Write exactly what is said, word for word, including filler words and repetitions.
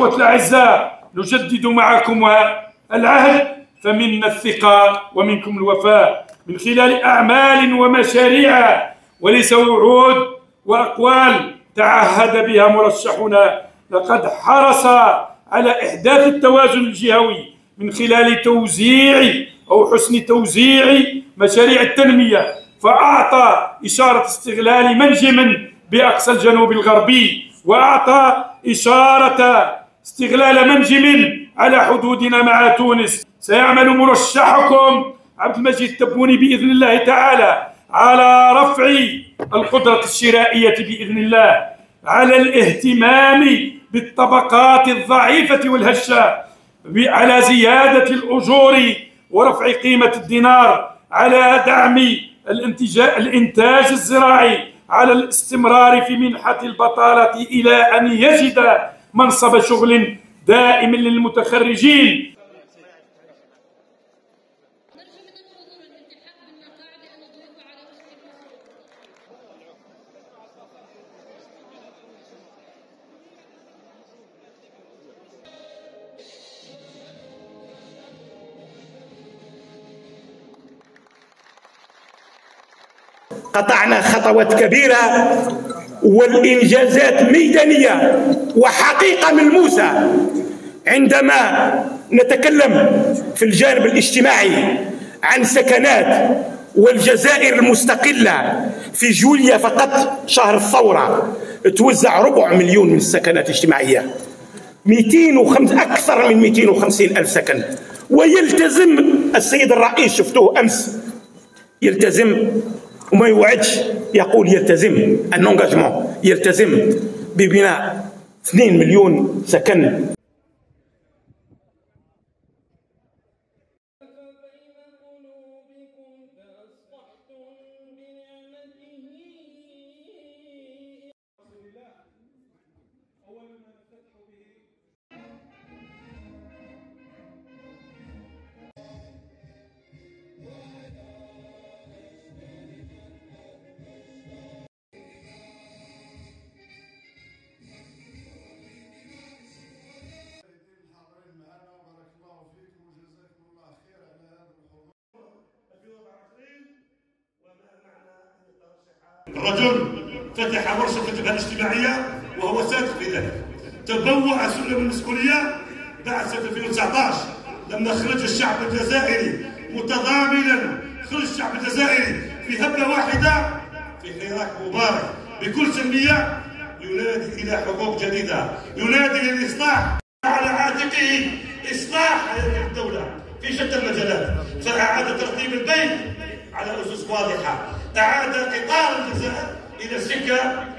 الإخوة الأعزاء، نجدد معكم العهد، فمنا الثقة ومنكم الوفاء من خلال أعمال ومشاريع وليس وعود وأقوال تعهد بها مرشحنا. لقد حرص على إحداث التوازن الجهوي من خلال توزيع أو حسن توزيع مشاريع التنمية، فأعطى إشارة استغلال منجم بأقصى الجنوب الغربي، وأعطى إشارة استغلال منجم على حدودنا مع تونس. سيعمل مرشحكم عبد المجيد التبوني بإذن الله تعالى على رفع القدرة الشرائية بإذن الله، على الاهتمام بالطبقات الضعيفة والهشة، على زيادة الأجور ورفع قيمة الدينار، على دعم الإنتاج الزراعي، على الاستمرار في منحة البطالة إلى أن يجد منصب شغل دائم للمتخرجين. قطعنا خطوات كبيرة والإنجازات ميدانية وحقيقة ملموسة. عندما نتكلم في الجانب الاجتماعي عن سكنات، والجزائر المستقلة في جوليا فقط شهر الثورة توزع ربع مليون من السكنات الاجتماعية، مئتين وخمسة أكثر من مئتين وخمسين ألف سكن. ويلتزم السيد الرئيس، شفتوه أمس، يلتزم وما يوعدش، يقول يلتزم الانجاجمون، يلتزم ببناء اثنين مليون سكن. رجل فتح ورشة الجبهة الاجتماعية وهو سادس في ذلك، تبوأ سلم المسؤولية بعد سنة ألفين وتسعة عشر لما خرج الشعب الجزائري متضامنا، خرج الشعب الجزائري في هبة واحدة في حراك مبارك بكل سلمية، ينادي إلى حقوق جديدة، ينادي للإصلاح. على عاتقه إصلاح هذه الدولة في شتى المجالات، فأعاد ترتيب البيت على أسس واضحة، أعاد إطار الجزائر إلى سكة